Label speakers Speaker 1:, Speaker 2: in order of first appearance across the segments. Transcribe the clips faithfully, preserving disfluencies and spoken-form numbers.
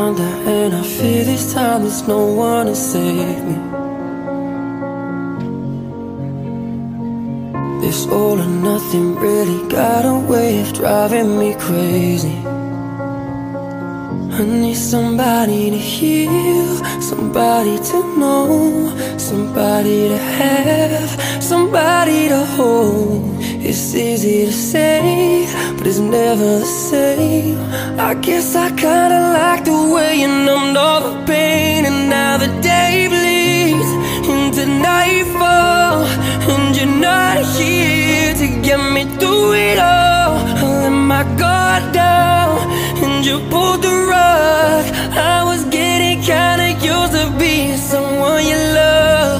Speaker 1: under, and I fear this time there's no one to save me. This all or nothing really got a way of driving me crazy. I need somebody to heal, somebody to know, somebody to have, somebody to hold. It's easy to say, but it's never the same. I guess I kinda like the way you numbed all the pain, and now the day bleeds into nightfall, and you're not here to get me through it all. I let my guard down, and you pulled the rug. I was getting kinda used to being someone you love.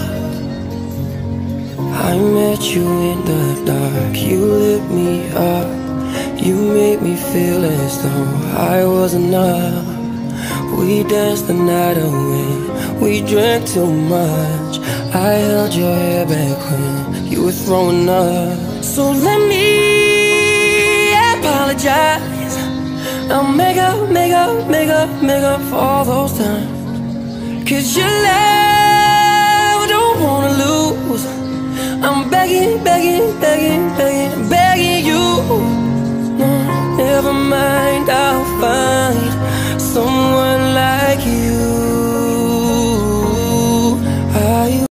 Speaker 1: I met you in the dark, you lit me up. You made me feel as though I was enough. We danced the night away, we drank too much. I held your hair back when you were throwing up. So let me apologize. I'll make up, make up, make up, make up for all those times. Cause your love I don't wanna lose. I'm begging, begging, begging